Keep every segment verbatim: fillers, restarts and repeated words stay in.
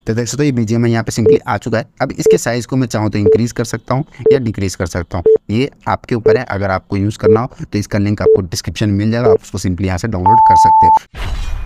तो देख सकते हो ये बीजीएम यहाँ पे सिंपली आ चुका है। अब इसके साइज़ को मैं चाहूँ तो इंक्रीज़ कर सकता हूँ या डिक्रीज़ कर सकता हूँ, ये आपके ऊपर है। अगर आपको यूज़ करना हो तो इसका लिंक आपको डिस्क्रिप्शन में मिल जाएगा, आप उसको सिंपली यहाँ से डाउनलोड कर सकते हो।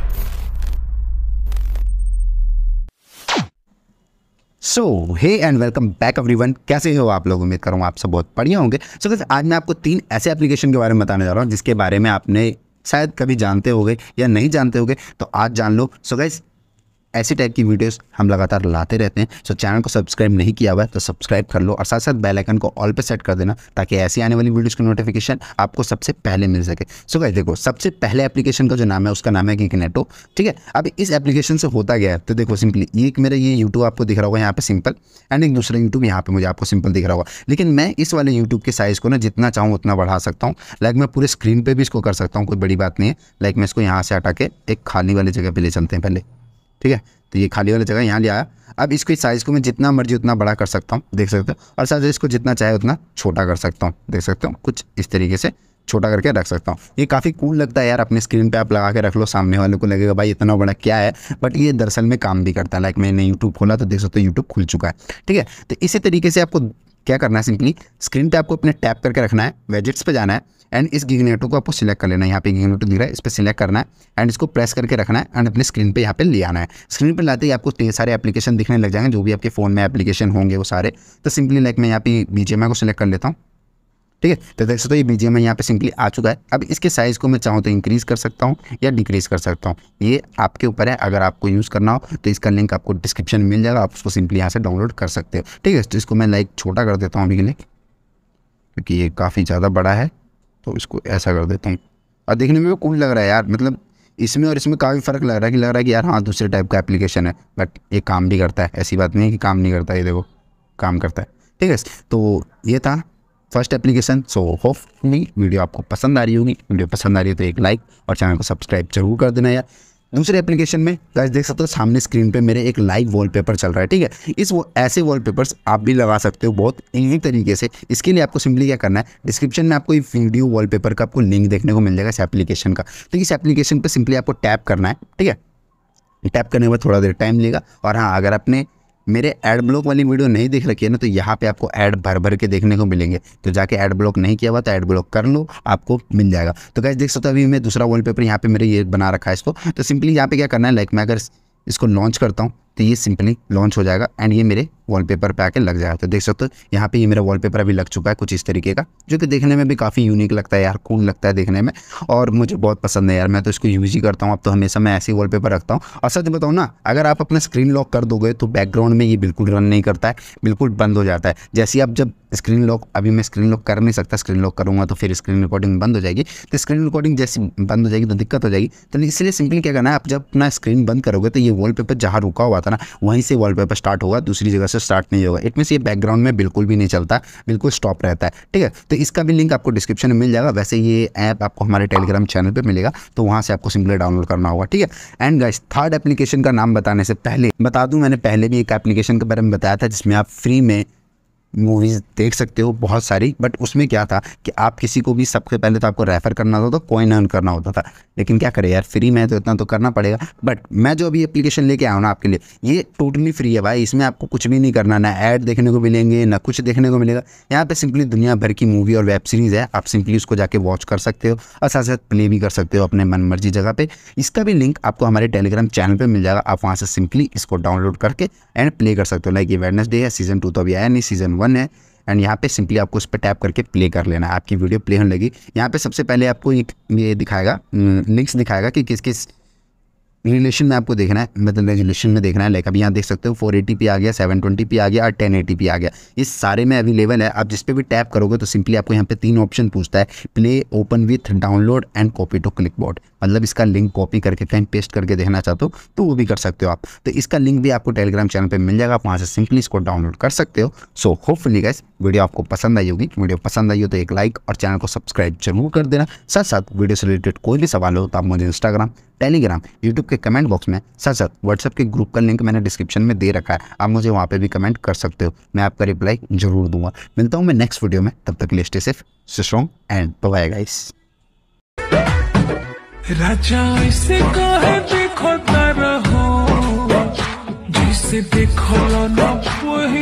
So hey and welcome back everyone, कैसे हो आप लोग? उम्मीद करूँ आप सब बहुत बढ़िया होंगे। सो so, आज मैं आपको तीन ऐसे एप्लीकेशन के बारे में बताने जा रहा हूँ जिसके बारे में आपने शायद कभी जानते होगे या नहीं जानते होगे, तो आज जान लो। सो so, गाइस ऐसी टाइप की वीडियोस हम लगातार लाते रहते हैं। सो चैनल को सब्सक्राइब नहीं किया हुआ है तो सब्सक्राइब कर लो और साथ साथ बेल आइकन को ऑल पे सेट कर देना ताकि ऐसी आने वाली वीडियोस की नोटिफिकेशन आपको सबसे पहले मिल सके। सो गाइस देखो, सबसे पहले एप्लीकेशन का जो नाम है उसका नाम है गिगनेटो, ठीक है। अब इस एप्लीकेशन से होता गया है तो देखो सिंपली एक मेरा ये यूट्यूब आपको दिख रहा होगा यहाँ पे सिंपल, एंड एक दूसरा यूट्यूब यहाँ पे मुझे आपको सिंपल दिख रहा होगा। लेकिन मैं इस वाले यूट्यूब के साइज़ को ना जितना चाहूँ उतना बढ़ा सकता हूँ। लाइक मैं पूरे स्क्रीन पर भी इसको कर सकता हूँ, कोई बड़ी बात नहीं है। लाइक मैं इसको यहाँ से हटा के एक खाली वाली जगह पर ले चलते हैं पहले, ठीक है। तो ये खाली वाली जगह यहाँ ले आया। अब इसको साइज़ को मैं जितना मर्जी उतना बड़ा कर सकता हूँ, देख सकते हो, और साथ इसको जितना चाहे उतना छोटा कर सकता हूँ, देख सकते हो। कुछ इस तरीके से छोटा करके रख सकता हूँ। ये काफ़ी कूल लगता है यार, अपने स्क्रीन पे आप लगा के रख लो, सामने वाले को लगेगा भाई इतना बड़ा क्या है, बट ये दरअसल में काम भी करता है। लाइक मैंने यूट्यूब खोला तो देख सकते हो यूट्यूब खुल चुका है, ठीक है। तो इसी तरीके से आपको क्या करना है, सिंपली स्क्रीन पे आपको अपने टैप करके रखना है, वेजेट्स पे जाना है एंड इस गिगनेटो को आपको सिलेक्ट कर लेना है। यहाँ पे गिगनेटो दिख रहा है, इस पर सिलेक्ट करना है एंड इसको प्रेस करके रखना है एंड अपने स्क्रीन पे यहाँ पे ले आना है। स्क्रीन पे लाते ही आपको ढेर सारे एप्लीकेशन दिखने लग जाएंगे, जो भी आपके फ़ोन में एप्लीकेशन होंगे वो सारे। तो सिंपली लाइक मैं यहाँ पे बीजीएमआई को सिलेक्ट कर लेता हूँ, ठीक है। तो देख सकते हो ये बीजीएमआई यहाँ पे सिंपली आ चुका है। अब इसके साइज़ को मैं चाहूँ तो इंक्रीज़ कर सकता हूँ या डिक्रीज़ कर सकता हूँ, ये आपके ऊपर है। अगर आपको यूज़ करना हो तो इसका लिंक आपको डिस्क्रिप्शन में मिल जाएगा, आप उसको सिंपली यहाँ से डाउनलोड कर सकते हो, ठीक है। तो इसको मैं लाइक छोटा कर देता हूँ अभी के लिए, क्योंकि ये काफ़ी ज़्यादा बड़ा है, तो इसको ऐसा कर देता हूँ। और देखने में भी कूल लग रहा है यार, मतलब इसमें और इसमें काफ़ी फ़र्क लग रहा है कि लग रहा है कि यार हाँ दूसरे टाइप का एप्लीकेशन है, बट ये काम भी करता है। ऐसी बात नहीं है कि काम नहीं करता, ये देखो काम करता है, ठीक है। तो ये था first application. So hopefully video आपको पसंद आ रही होगी। वीडियो पसंद आ रही है तो एक लाइक और चैनल को सब्सक्राइब जरूर कर देना यार। दूसरे एप्लीकेशन में गाइस देख सकते हो सामने स्क्रीन पे मेरे एक लाइव वॉलपेपर चल रहा है, ठीक है। इस वो ऐसे वॉलपेपर्स आप भी लगा सकते हो बहुत इजी तरीके से। इसके लिए आपको सिंपली क्या करना है, डिस्क्रिप्शन में आपको एक वीडियो वॉलपेपर का आपको लिंक देखने को मिल जाएगा इस एप्लीकेशन का। तो इस एप्लीकेशन पर सिंपली आपको टैप करना है, ठीक है। टैप करने के बाद थोड़ा देर टाइम लेगा। और हाँ, अगर आपने मेरे एड ब्लॉक वाली वीडियो नहीं देख रखी है ना, तो यहाँ पे आपको ऐड भर भर के देखने को मिलेंगे। तो जाके ऐड ब्लॉक नहीं किया हुआ तो ऐड ब्लॉक कर लो, आपको मिल जाएगा। तो गाइस देख सकते हो अभी मैं दूसरा वॉलपेपर यहाँ पे मेरे ये बना रखा है इसको। तो सिंपली यहाँ पे क्या करना है, लाइक मैं अगर इसको लॉन्च करता हूँ तो ये सिंपली लॉन्च हो जाएगा एंड ये मेरे वॉलपेपर पे आके लग जाएगा। तो देख सकते हो यहाँ पे ये मेरा वॉलपेपर अभी लग चुका है कुछ इस तरीके का, जो कि देखने में भी काफ़ी यूनिक लगता है यार, कूल लगता है देखने में, और मुझे बहुत पसंद है यार। मैं तो इसको यूज़ ही करता हूँ अब तो, हमेशा मैं ऐसे ही वॉलपेपर रखता हूँ। और सच बताऊँ ना, अगर आप अपना स्क्रीन लॉक कर दोगे तो बैकग्राउंड में ये बिल्कुल रन नहीं करता है, बिल्कुल बंद हो जाता है। जैसे आप जब स्क्रीन लॉक, अभी मैं स्क्रीन लॉक कर नहीं सकता, स्क्रीन लॉक करूँगा तो फिर स्क्रीन रिकॉर्डिंग बंद हो जाएगी। तो स्क्रीन रिकॉर्डिंग जैसे बंद हो जाएगी तो दिक्कत हो जाएगी। तो इसलिए सिंपली क्या करना है, आप जब अपना स्क्रीन बंद करोगे तो ये वॉलपेपर जहाँ रुका हुआ था ना वहीं से वॉलपेपर स्टार्ट होगा, दूसरी जगह से स्टार्ट नहीं होगा। इट मीन्स ये बैकग्राउंड में बिल्कुल भी नहीं चलता, बिल्कुल स्टॉप रहता है, ठीक है। तो इसका भी लिंक आपको डिस्क्रिप्शन में मिल जाएगा। वैसे ये ऐप आपको हमारे टेलीग्राम चैनल पे मिलेगा, तो वहाँ से आपको सिंपली डाउनलोड करना होगा, ठीक है। एंड गाइस थर्ड एप्लीकेशन का नाम बताने से पहले बता दूं, मैंने पहले भी एक एप्लीकेशन के बारे में बताया था जिसमें आप फ्री में मूवीज़ देख सकते हो बहुत सारी। बट उसमें क्या था कि आप किसी को भी सबसे पहले तो आपको रेफ़र करना होता था, कॉइन अर्न करना होता था। लेकिन क्या करें यार, फ्री में तो इतना तो करना पड़ेगा। बट मैं जो अभी एप्लीकेशन लेके आया हूँ ना आपके लिए, ये टोटली फ्री है भाई। इसमें आपको कुछ भी नहीं करना, ना ऐड देखने को मिलेंगे ना कुछ देखने को मिलेगा। यहाँ पे सिंपली दुनिया भर की मूवी और वेब सीरीज़ है, आप सिंपली उसको जाके वॉच कर सकते हो और साथ साथ प्ले भी कर सकते हो अपने मन मर्जी जगह पे। इसका भी लिंक आपको हमारे टेलीग्राम चैनल पे मिल जाएगा, आप वहाँ से सिंपली इसको डाउनलोड करके एंड प्ले कर सकते हो। लाइक ये वेडनेसडे है, सीज़न टू तो अभी आया नहीं, सीज़न वन है। एंड यहाँ पे सिंपली आपको उस पर टैप करके प्ले कर लेना है, आपकी वीडियो प्ले होने लगी। यहाँ पे सबसे पहले आपको एक ये दिखाएगा, लिंक्स दिखाएगा कि किस किस रिलेशन में आपको देखना है, मतलब रेजोल्यूशन में देखना है। लाइक अभी यहाँ देख सकते हो फोर एटी पी आ गया, सेवन ट्वेंटी पी आ गया और टेन एटी पी आ गया। ये सारे में अवेलेबल है। आप जिस पे भी टैप करोगे तो सिंपली आपको यहाँ पे तीन ऑप्शन पूछता है, play, open with, download and copy to clickboard. मतलब इसका लिंक कॉपी करके कहीं पेस्ट करके देखना चाहते हो तो वो भी कर सकते हो आप। तो इसका लिंक भी आपको टेलीग्राम चैनल पे मिल जाएगा, आप वहाँ से सिंपली इसको डाउनलोड कर सकते हो। सो होपफुली गाइस वीडियो आपको पसंद आई होगी। वीडियो पसंद आई हो तो एक लाइक और चैनल को सब्सक्राइब जरूर कर देना। साथ साथ वीडियो से रिलेटेड कोई भी सवाल हो तो आप मुझे इंस्टाग्राम, टेलीग्राम, यूट्यूब के कमेंट बॉक्स में, साथ साथ व्हाट्सएप के ग्रुप का लिंक मैंने डिस्क्रिप्शन में दे रखा है, आप मुझे वहाँ पे भी कमेंट कर सकते हो, मैं आपका रिप्लाई जरूर दूंगा। मिलता हूँ मैं नेक्स्ट वीडियो में, तब तक के लिए stay safe, stay strong and bye guys. राजा इसे कहे देखो रहो जिस से देखो ना वही